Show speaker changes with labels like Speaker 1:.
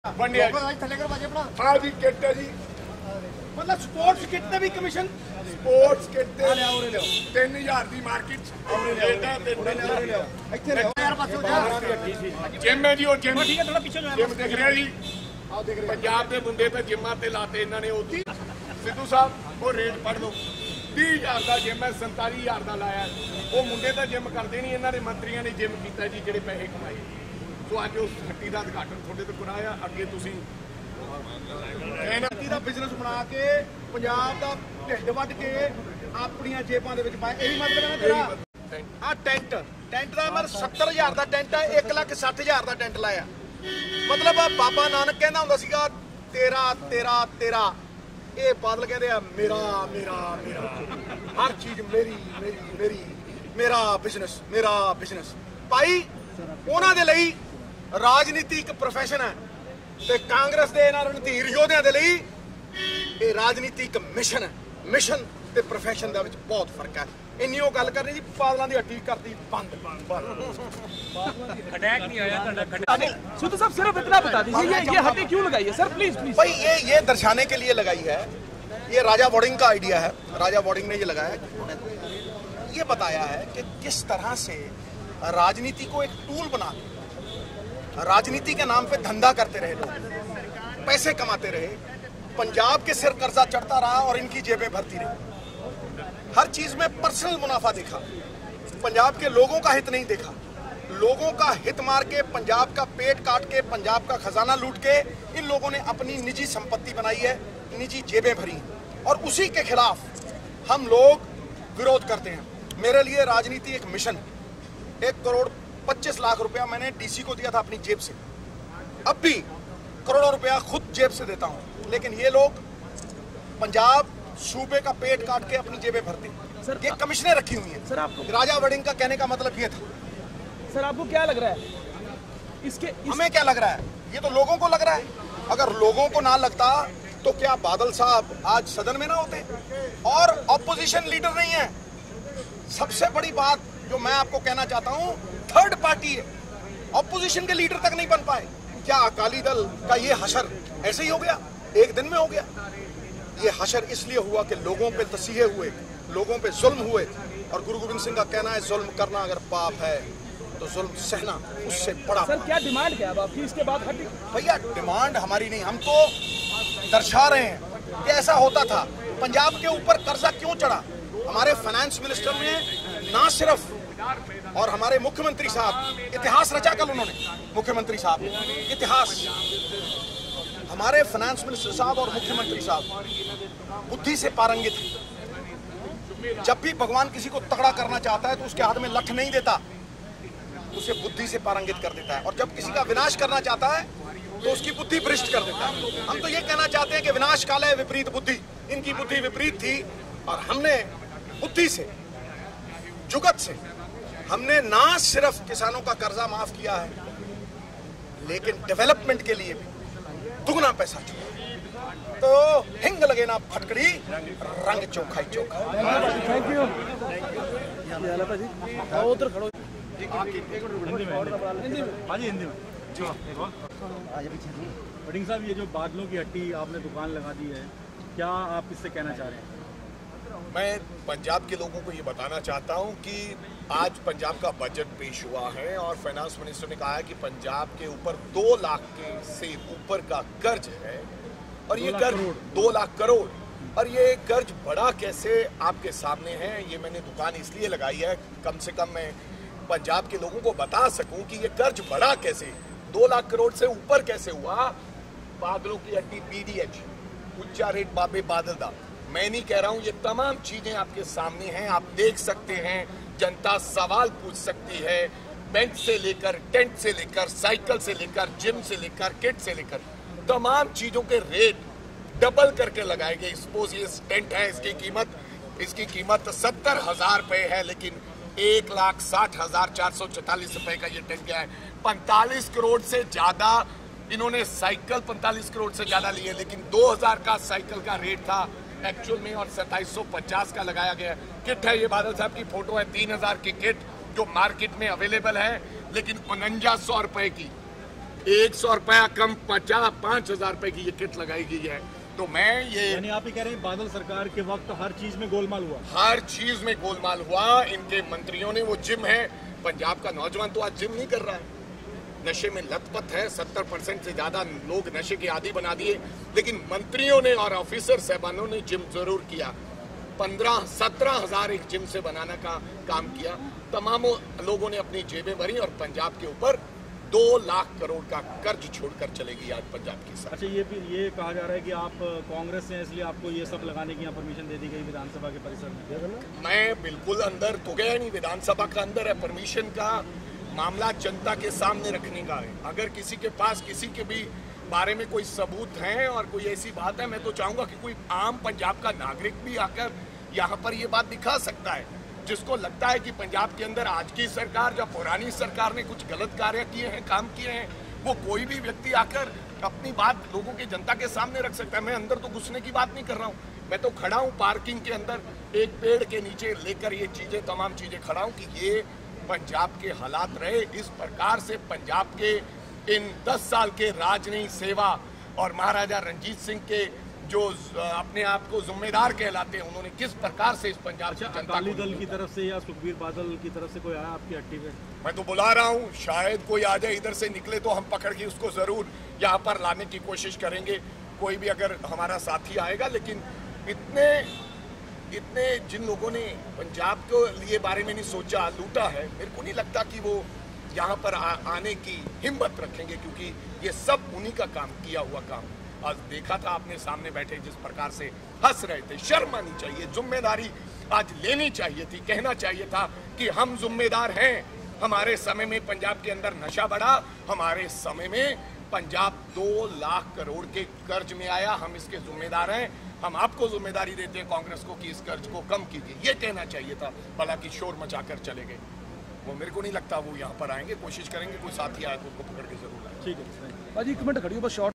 Speaker 1: हाँ जी किट है जी,
Speaker 2: मतलब स्पोर्ट्स किट ते भी कमीशन,
Speaker 1: स्पोर्ट्स किट 3000 की मार्केट जिम है जी, और जिम
Speaker 2: ठीक है थोड़ा पीछे जो है
Speaker 1: जिम दिख रहा जी। पंजाब के मुंडे तो जिमां ते लाते इन्होंने उदी सिद्धू साहब वो रेट पढ़ लो 30,000 का जिम है, 47,000 का लाया। वो मुंडे तो जिम करते नहीं, इन्होंने मंत्रियों ने जिम किया जी ਜਿਹੜੇ पैसे कमाए। तो अज उस हट्टी का उद्घाटन थोड़े तो कराया, अगे तुसीं
Speaker 2: हट्टी का बिजनेस बना के पंजाब का ढिड वड्ड के अपनियां जेबां दे विच पाए, यही मतलब है ना तेरा। आ टेंट का मतलब 70,000 का टेंट है, 1,60,000 का टेंट लाया। मतलब बाबा नानक कहना हुंदा सीगा तेरा तेरा तेरा, ये बादल कहते हैं मेरा मेरा मेरा, हर चीज मेरी मेरी मेरी, मेरा बिजनेस भाई। उन्हां दे लई राजनीति एक प्रोफैशन है ते कांग्रेस दे इन्हां रणधीर योधियां दे लई ये राजनीति एक मिशन है। मिशन ते प्रोफैशन दे विच बहुत फर्क है। इन्नी वो गल करनी जी बादलों की हट्टी करती बंद।
Speaker 3: अटैक नहीं आया सिद्धू साहब, सिर्फ इतना बता दीजिए ये हट्टी क्यों लगाई है सर, प्लीज प्लीज।
Speaker 2: भाई ये दर्शाने के लिए लगाई है, ये राजा वोडिंग का आइडिया है। राजा वोडिंग ने ये लगाया, उन्होंने ये बताया है कि किस तरह से राजनीति को एक टूल बना के राजनीति के नाम पे धंधा करते रहे लोग, पैसे कमाते रहे, पंजाब के सिर कर्जा चढ़ता रहा और इनकी जेबें भरती रही। हर चीज में पर्सनल मुनाफा देखा, पंजाब के लोगों का हित नहीं देखा। लोगों का हित मार के, पंजाब का पेट काट के, पंजाब का खजाना लूट के इन लोगों ने अपनी निजी संपत्ति बनाई है, निजी जेबें भरी, और उसी के खिलाफ हम लोग विरोध करते हैं। मेरे लिए राजनीति एक मिशन है। 1,25,00,000 रुपया मैंने डीसी को दिया था अपनी जेब से, अब भी करोड़ों रुपया खुद जेब से देता हूं, लेकिन ये लोग पंजाब सूबे का पेट काट के अपनी जेबें भरते हैं। ये कमिश्नर रखी हुई है
Speaker 3: सर आपको,
Speaker 2: राजा वोडिंग का कहने का मतलब ये था।
Speaker 3: सर आपको क्या लग रहा है
Speaker 2: हमें क्या लग रहा है, ये तो लोगों को लग रहा है। अगर लोगों को ना लगता तो क्या बादल साहब आज सदन में ना होते? और ऑपोजिशन लीडर नहीं है। सबसे बड़ी बात जो मैं आपको कहना चाहता हूं, थर्ड पार्टी है, ऑपोजिशन के लीडर तक नहीं बन पाए। क्या अकाली दल का ये हशर ऐसे ही हो गया, एक दिन में हो गया? ये हशर इसलिए हुआ कि लोगों पे तसीहे हुए, लोगों पे जुल्म हुए, और गुरु गोविंद सिंह का कहना है जुल्म करना अगर पाप है तो जुल्म सहना उससे बड़ा।
Speaker 3: सर क्या डिमांड क्या है आपकी इसके बाद हट्टी?
Speaker 2: भैया डिमांड हमारी नहीं, हम तो दर्शा रहे हैं कि ऐसा होता था। पंजाब के ऊपर कर्जा क्यों चढ़ा? हमारे फाइनेंस मिनिस्टर ने ना सिर्फ, और हमारे मुख्यमंत्री साहब इतिहास रचा कल उन्होंने, मुख्यमंत्री साहब इतिहास, हमारे फाइनेंस मिनिस्टर साहब और मुख्यमंत्री साहब बुद्धि से पारंगित हैं। जब भी भगवान किसी को तगड़ा करना चाहता है तो उसके हाथ में लठ नहीं देता, उसे बुद्धि से पारंगित कर देता है, और जब किसी का विनाश करना चाहता है तो उसकी बुद्धि भ्रष्ट कर देता है। हम तो ये कहना चाहते हैं कि विनाश काल है विपरीत बुद्धि, इनकी बुद्धि विपरीत थी, और हमने बुद्धि से, जुगत से, हमने ना सिर्फ किसानों का कर्जा माफ किया है, लेकिन डेवलपमेंट के लिए भी दुगना पैसा छोड़ा। तो हिंग लगे ना फटकड़ी, रंग चोखा ही चोखा।
Speaker 3: Thank you. उधर खड़ो
Speaker 4: हिंदी में। वोडिंग साहब, ये जो बादलों की हट्टी आपने दुकान लगा दी है, क्या आप इससे कहना चाह रहे हैं?
Speaker 1: मैं पंजाब के लोगों को ये बताना चाहता हूँ कि आज पंजाब का बजट पेश हुआ है और फाइनेंस मिनिस्टर ने कहा है कि पंजाब के ऊपर 2 लाख से ऊपर का कर्ज है, और ये कर्ज 2 लाख करोड़, और ये कर्ज बड़ा कैसे आपके सामने है। ये मैंने दुकान इसलिए लगाई है कम से कम मैं पंजाब के लोगों को बता सकूं कि ये कर्ज बड़ा कैसे, 2 लाख करोड़ से ऊपर कैसे हुआ। बादलों की हट्टी, PDH, उच्चा रेट बाबे बादल दा, मैं नहीं कह रहा हूं, ये तमाम चीजें आपके सामने हैं, आप देख सकते हैं। जनता सवाल पूछ सकती है, बेंच से लेकर, टेंट से लेकर, साइकिल से लेकर, जिम से लेकर, किट से लेकर, तमाम चीजों के रेट डबल करके लगाए गए। सपोज ये टेंट है, इसकी कीमत 70,000 रुपए है, लेकिन 1,60,444 रुपए का ये टेंट गया है। 45 करोड़ से ज्यादा इन्होंने साइकिल 45 करोड़ से ज्यादा लिए, लेकिन 2,000 का साइकिल का रेट था एक्चुअल में, और 2750 का लगाया गया। किट है, ये बादल साहब की फोटो है, 3,000 की किट जो मार्केट में अवेलेबल है, लेकिन 4900 रुपए की 100 रुपया कम 5,000 रुपए की ये किट लगाई गई है। तो मैं ये
Speaker 4: यानी आप ही कह रहे हैं बादल सरकार के वक्त हर चीज में गोलमाल हुआ?
Speaker 1: हर चीज में गोलमाल हुआ। इनके मंत्रियों ने, वो जिम है, पंजाब का नौजवान तो आज जिम नहीं कर रहा है, नशे में लथपथ है। 70% से ज्यादा लोग नशे के आदी बना दिए। लेकिन मंत्रियों ने और ऑफिसर साहबानों ने जिम जरूर किया। 15-17 एक जिम से बनाने का काम किया। तमाम लोगों ने अपनी जेबें भरी और पंजाब के ऊपर 2 लाख करोड़ का कर्ज छोड़कर चलेगी आज पंजाब की सरकार।
Speaker 4: अच्छा, ये कहा जा रहा है कि आप कांग्रेस से हैं इसलिए आपको ये सब लगाने की यहाँ परमिशन दे दी गई विधानसभा के परिसर में?
Speaker 1: मैं बिल्कुल अंदर तो गया नहीं, विधानसभा का अंदर है। परमिशन का मामला जनता के सामने रखने का है। अगर किसी के पास किसी के भी बारे में कोई सबूत है और कोई ऐसी बात है, मैं तो चाहूंगा कि कोई आम पंजाब का नागरिक भी आकर यहाँ पर ये बात दिखा सकता है। जिसको लगता है कि पंजाब के अंदर आज की सरकार या पुरानी सरकार ने कुछ गलत कार्य किए हैं, काम किए हैं, वो कोई भी व्यक्ति आकर अपनी बात लोगों के जनता के सामने रख सकता है। मैं अंदर तो घुसने की बात नहीं कर रहा हूँ, मैं तो खड़ा हूँ पार्किंग के अंदर एक पेड़ के नीचे लेकर ये चीजें, तमाम चीजें खड़ा हूँ कि ये पंजाब के हालात रहे। इस प्रकार से पंजाब के इन 10 साल के राजनीति सेवा और महाराजा रंजीत सिंह के जो अपने आप को जिम्मेदार कहलाते हैं, उन्होंने किस प्रकार से इस पंजाब की जनता
Speaker 4: अकाली दल की तरफ से या सुखबीर बादल की तरफ से कोई आया आपकी हट्टी पे?
Speaker 1: मैं तो बुला रहा हूँ, शायद कोई आ जाए इधर से निकले तो हम पकड़ के उसको जरूर यहाँ पर लाने की कोशिश करेंगे। कोई भी अगर हमारा साथी आएगा, लेकिन इतने जिन लोगों ने पंजाब के लिए बारे में नहीं सोचा, लूटा है, मेरे को नहीं लगता कि वो यहाँ पर आने की हिम्मत रखेंगे, क्योंकि ये सब उन्हीं का काम, किया हुआ काम। आज देखा था आपने, सामने बैठे जिस प्रकार से हंस रहे थे। शर्म आनी चाहिए, जिम्मेदारी आज लेनी चाहिए थी, कहना चाहिए था कि हम जिम्मेदार हैं। हमारे समय में पंजाब के अंदर नशा बढ़ा, हमारे समय में पंजाब 2 लाख करोड़ के कर्ज में आया, हम इसके जिम्मेदार हैं। हम आपको जिम्मेदारी देते हैं कांग्रेस को कि इस कर्ज को कम कीजिए, ये कहना चाहिए था। हालांकि शोर मचाकर चले गए, वो मेरे को नहीं लगता वो यहाँ पर आएंगे। कोशिश करेंगे, कोई साथी आए तो उसको पकड़ के जरूर लाए।
Speaker 4: ठीक है,
Speaker 3: भाजी 1 मिनट खड़ी हो बस, शॉर्ट